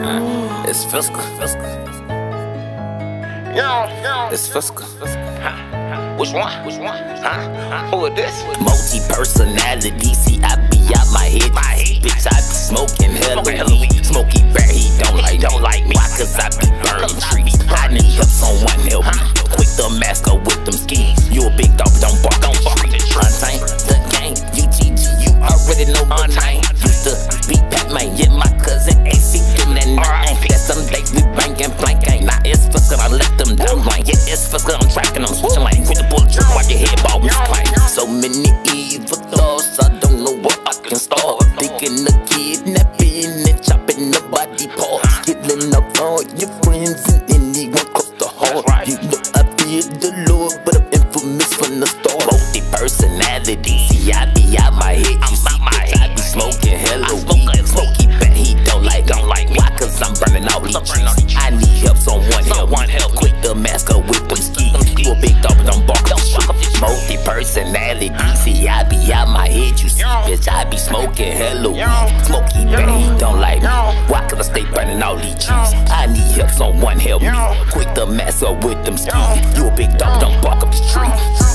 It's fiscal. It's fiscal. Which one? Who is this? Multi-personality, see I be out my head. Bitch, I be smoking hella weed. Smokey Bear, he don't like me. Why? Cause I be burning trees. I need help, someone help me. Quick the mask up with them skis. You a big dog, don't bark on the street. Untamed, the gang, UGG, you already know my name. Used to be Pac-Man, yeah, my cousin AC, give me that name. That some days we bangin' blank ain't. Now it's fiscal, I let them down like. Yeah, it's fiscal, I'm tracking them, switching like. With the bullet drip, wipe your head ball, we play. So many evil thoughts, I don't know what I can start. Thinking of kidnapping and chopping the body parts. Killing up all your friends and anyone close to heart. You know I fear the Lord, but I'm infamous from the start. Multi-personality, see I be out my head. You see, bitch, I be smoking hella weed. Smokey Bear, he don't like me. Why? Cause I'm burning all these trees. I need help, someone help. Quick the mask up with them skis. You a big dog, but don't bark on the street. Multi-personality, see I be out my head. You see, bitch, I be smoking hella weed. Smokey Bear, he don't like me. Why? Cause I stay burning all these trees. I need help, someone help me. Quick the mask up with them skis. You a big dog, don't bark up the street.